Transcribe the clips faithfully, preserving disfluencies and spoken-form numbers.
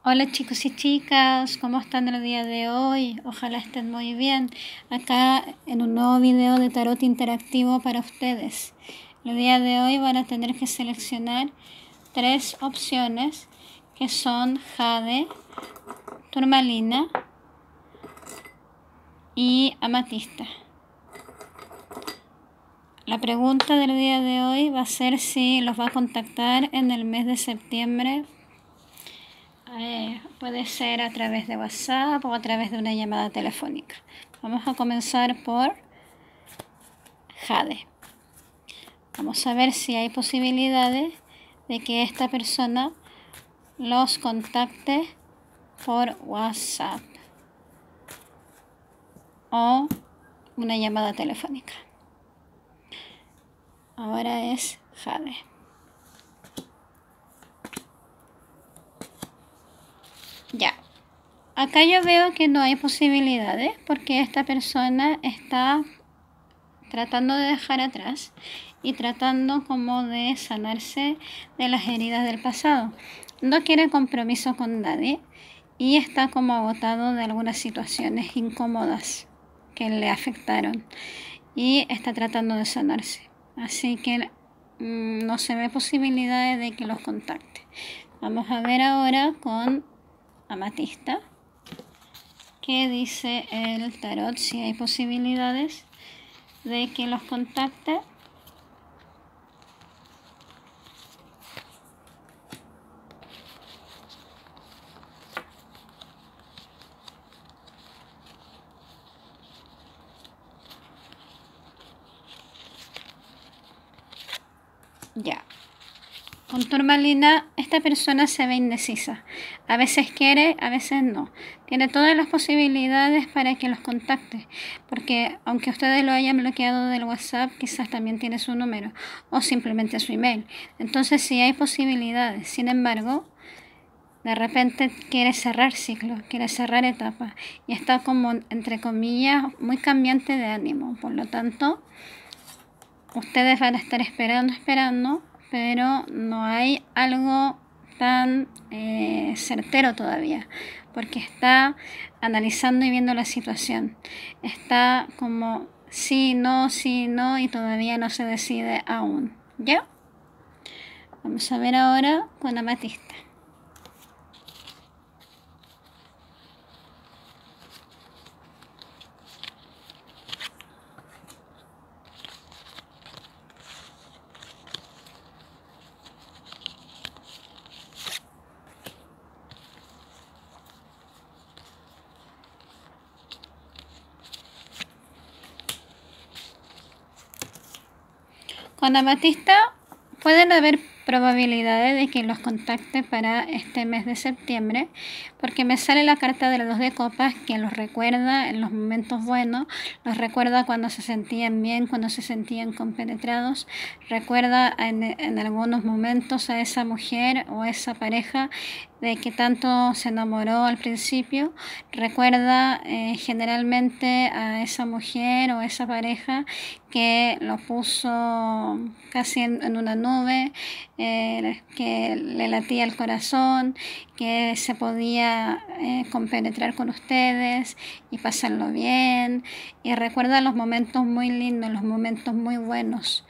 Hola chicos y chicas, ¿cómo están el día de hoy? Ojalá estén muy bien. Acá en un nuevo video de tarot interactivo para ustedes. El día de hoy van a tener que seleccionar tres opciones que son jade, turmalina y amatista. La pregunta del día de hoy va a ser si los va a contactar en el mes de septiembre. Eh, puede ser a través de WhatsApp o a través de una llamada telefónica. Vamos a comenzar por jade. Vamos a ver si hay posibilidades de que esta persona los contacte por WhatsApp o una llamada telefónica. Ahora es jade. Ya, acá yo veo que no hay posibilidades porque esta persona está tratando de dejar atrás y tratando como de sanarse de las heridas del pasado. No quiere compromiso con nadie y está como agotado de algunas situaciones incómodas que le afectaron y está tratando de sanarse. Así que mmm, no se ve posibilidades de que los contacte. Vamos a ver ahora con amatista. ¿Qué dice el tarot? Si hay posibilidades de que los contacte. Ya. Con turmalina, esta persona se ve indecisa. A veces quiere, a veces no. Tiene todas las posibilidades para que los contacte. Porque aunque ustedes lo hayan bloqueado del WhatsApp, quizás también tiene su número. O simplemente su email. Entonces sí hay posibilidades. Sin embargo, de repente quiere cerrar ciclos, quiere cerrar etapas. Y está como, entre comillas, muy cambiante de ánimo. Por lo tanto, ustedes van a estar esperando, esperando. Pero no hay algo tan eh, certero todavía, porque está analizando y viendo la situación. Está como sí, no, sí, no, y todavía no se decide aún. ¿Ya? Vamos a ver ahora con amatista. Con amatista pueden haber probabilidades de que los contacte para este mes de septiembre, porque me sale la carta de los dos de copas que los recuerda en los momentos buenos, los recuerda cuando se sentían bien, cuando se sentían compenetrados, recuerda en, en algunos momentos a esa mujer o a esa pareja de que tanto se enamoró al principio, recuerda eh, generalmente a esa mujer o esa pareja que lo puso casi en, en una nube, eh, que le latía el corazón, que se podía eh, compenetrar con ustedes y pasarlo bien, y recuerda los momentos muy lindos, los momentos muy buenos.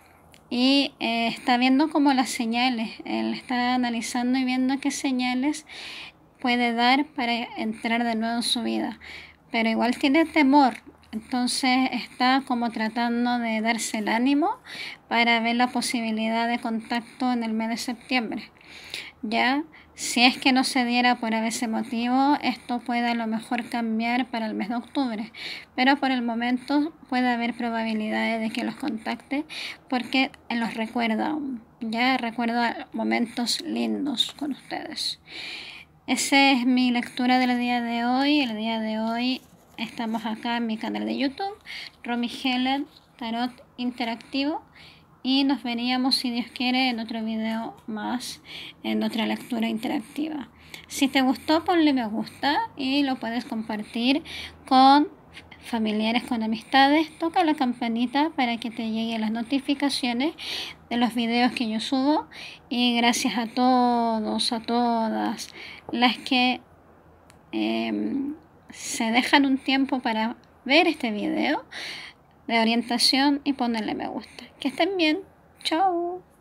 Y eh, está viendo como las señales, él está analizando y viendo qué señales puede dar para entrar de nuevo en su vida, pero igual tiene temor, entonces está como tratando de darse el ánimo para ver la posibilidad de contacto en el mes de septiembre. Ya, si es que no se diera por ese motivo, esto puede a lo mejor cambiar para el mes de octubre, pero por el momento puede haber probabilidades de que los contacte porque los recuerda aún, ya recuerda momentos lindos con ustedes. Esa es mi lectura del día de hoy. El día de hoy estamos acá en mi canal de YouTube, Romy Helen Tarot Interactivo. Y nos veríamos, si Dios quiere, en otro video más, en otra lectura interactiva. Si te gustó, ponle me gusta y lo puedes compartir con familiares, con amistades, toca la campanita para que te lleguen las notificaciones de los videos que yo subo. Y gracias a todos, a todas las que eh, se dejan un tiempo para ver este video de orientación y ponerle me gusta. Que estén bien. Chao.